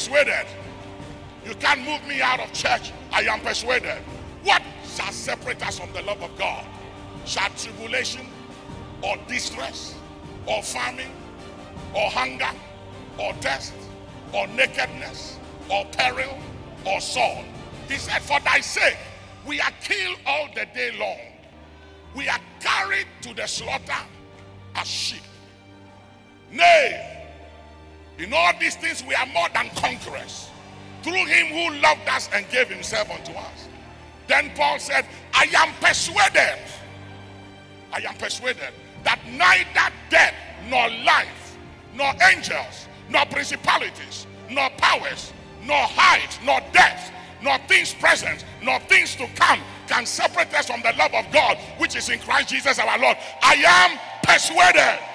persuaded. You can't move me out of church. I am persuaded. What shall separate us from the love of God? Shall tribulation or distress or famine or hunger or thirst or nakedness or peril or sword? He said, for thy sake we are killed all the day long. We are carried to the slaughter as sheep. Nay, in all these things we are more than conquerors through him who loved us and gave himself unto us. Then Paul said, I am persuaded that neither death nor life, nor angels, nor principalities, nor powers, nor height, nor depth, nor things present, nor things to come can separate us from the love of God which is in Christ Jesus our Lord. I am persuaded.